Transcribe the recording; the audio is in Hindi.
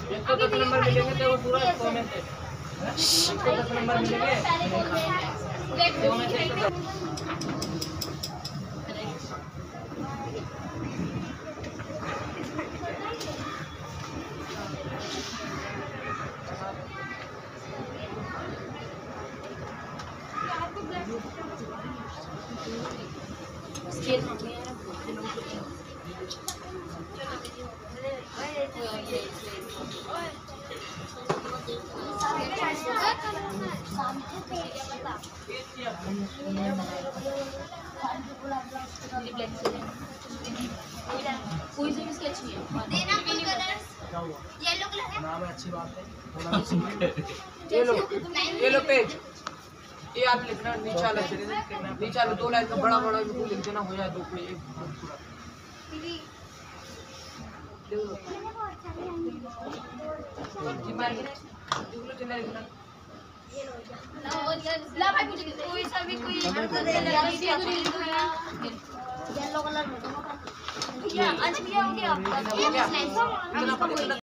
110 नंबर मिलेंगे तो वो पूरा 100 में से 110 नंबर मिलेंगे। कोई से इसकी अच्छी है देना कोई कलर येलो कलर है नाम है अच्छी बात है ये लो पेज ये आप लिखना नीचे वाला 2 लाइन का बड़ा बड़ा लिख देना हो जाए 2 पेज पूरा ला भाई मुझे कोई सा भी कोई येलो कलर में क्या आज क्या हो गया आपका